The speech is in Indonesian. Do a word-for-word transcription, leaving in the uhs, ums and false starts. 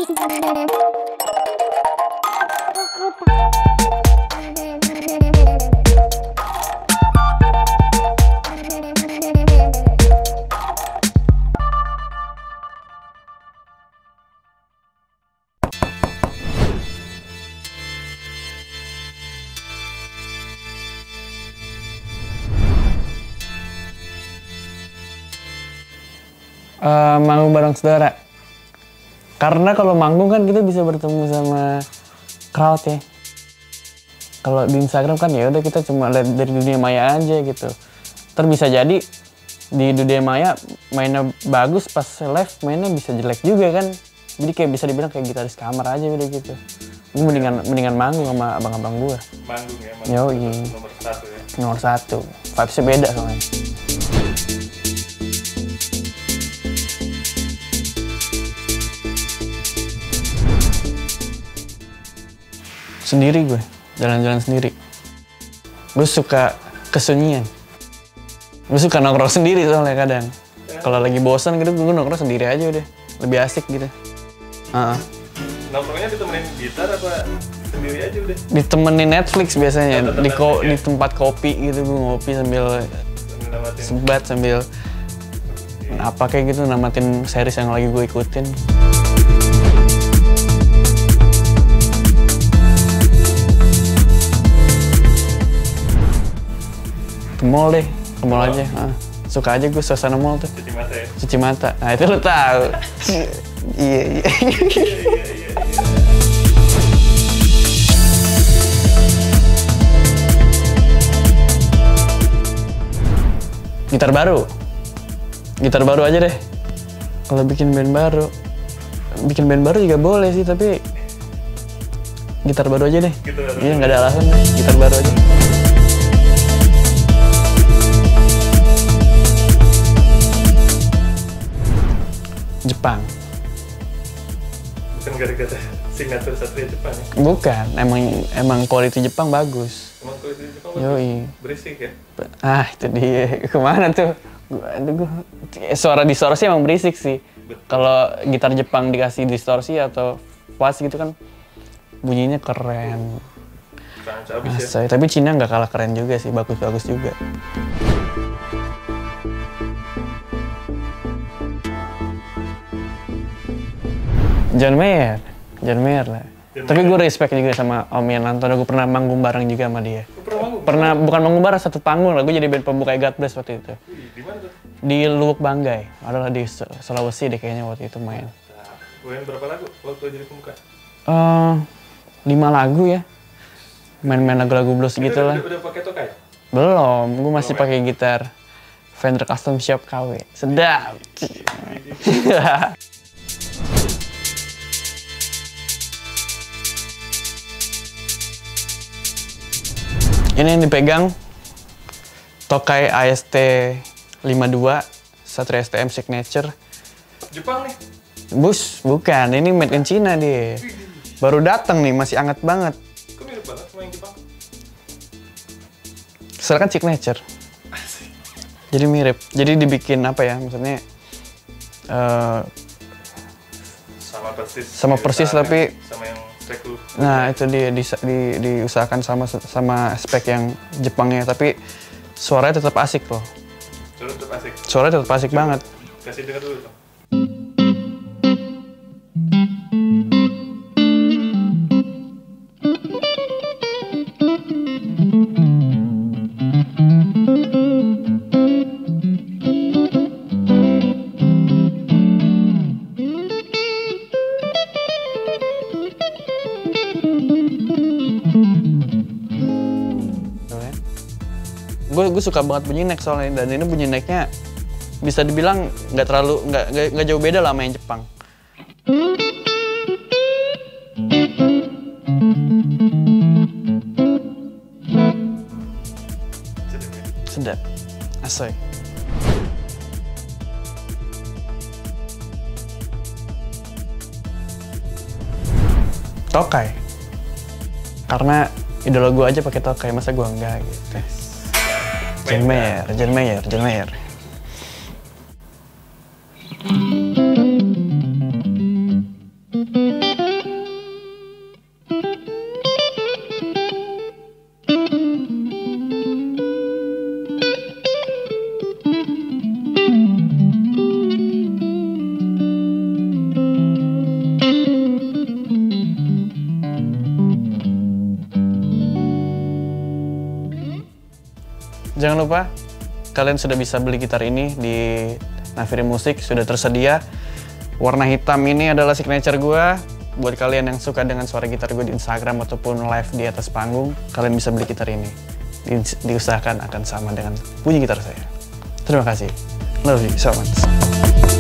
Uh, manggung bareng saudara. Karena kalau manggung kan kita bisa bertemu sama crowd ya. Kalau di Instagram kan ya udah kita cuma lihat dari dunia maya aja gitu. Ntar bisa jadi di dunia maya mainnya bagus, pas live mainnya bisa jelek juga kan. Jadi kayak bisa dibilang kayak gitaris kamar aja udah gitu. Gue mendingan mendingan manggung sama abang-abang gue. Manggung ya. Manggung. Yoi. Nomor satu ya. Nomor satu. Vibes-nya beda soalnya. Sendiri gue, jalan-jalan sendiri. Gue suka kesunyian. Gue suka nongkrong sendiri soalnya kadang. Kalau lagi bosan gitu, gue nongkrong sendiri aja udah. Lebih asik gitu. Uh-uh. Nongkrongnya ditemenin gitar apa sendiri aja udah? Ditemenin Netflix biasanya. Di, ko- ya? Di tempat kopi gitu, gue ngopi sambil sebat, sambil okay. apa kayak gitu, namatin series yang lagi gue ikutin. Ke mall deh, ke mall aja. Ah, suka aja gue suasana mall tuh. Cuci mata ya? Cuci mata. Nah itu lo tahu. Iya, iya. Gitar baru. Gitar baru aja deh. Kalau bikin band baru. Bikin band baru juga boleh sih, tapi gitar baru aja deh. Iya, nggak ada alasan deh. Gitar baru aja. Jepang. Bukan gara-gara signature Satria Jepang ya? Bukan, emang emang quality Jepang bagus. Emang quality Jepang bagus? Yoi. Berisik ya? Ah, itu dia. Kemana tuh? Gua, aduh, gua. Suara distorsi emang berisik sih. Kalau gitar Jepang dikasih distorsi atau fuzz gitu kan bunyinya keren. Habis ya? Tapi Cina nggak kalah keren juga sih, bagus-bagus juga. John Mayer, John Mayer lah. John Tapi gue respect juga sama Om Ian Antono, gue pernah manggung bareng juga sama dia. Pernah manggung? Pernah, bukan manggung bareng, satu panggung lah, gue jadi band pembuka God Bless waktu itu. Wih, di mana tuh? Di Luwuk Banggai, adalah di Sulawesi deh kayaknya waktu itu main. Main berapa lagu waktu jadi pembuka? Uh, lima lagu ya, main-main lagu-lagu blues gitu udah, lah. Udah, udah pakai tokai? Belum, gue masih pakai gitar Fender Custom Shop K W. Sedap. Ini yang dipegang Tokai A S T lima dua Satria S T M Signature. Jepang nih? Bus, bukan. Ini made in China dia. Baru datang nih, masih anget banget. Kok mirip banget sama yang Jepang? Soalnya kan Signature. Asik. Jadi mirip. Jadi dibikin apa ya, maksudnya uh, sama persis. Sama persis tapi sama yang spek lu. Nah, itu dia di, di, diusahakan sama sama spek yang Jepangnya, tapi suaranya tetap asik loh. Suaranya tetap asik. Suaranya tetap asik Coba. banget. Kasih denger dulu dong. Gue gue suka banget bunyi neck soalnya, dan ini bunyi necknya bisa dibilang nggak terlalu nggak nggak jauh beda lah sama yang Jepang. Sedap, asoy. Tokai, karena idola gue aja pakai tokai, masa gue enggak gitu. John Mayer, John Mayer, John Mayer. kalian sudah bisa beli gitar ini di Naviri Musik, sudah tersedia. Warna hitam ini adalah signature gue. Buat kalian yang suka dengan suara gitar gue di Instagram ataupun live di atas panggung, kalian bisa beli gitar ini. Di, diusahakan akan sama dengan bunyi gitar saya. Terima kasih. Love you so much.